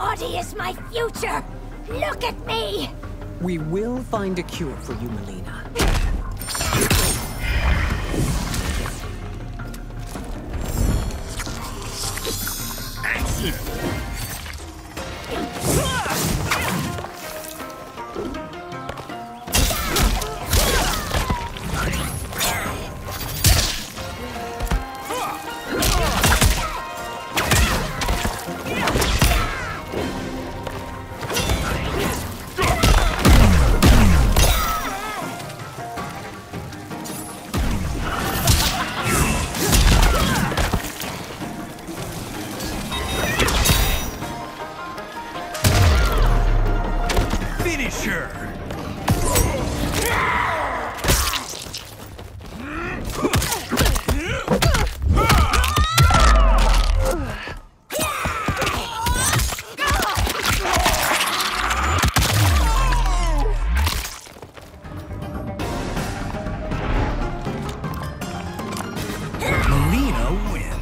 body is my future! Look at me! We will find a cure for you, Mileena. Mileena wins.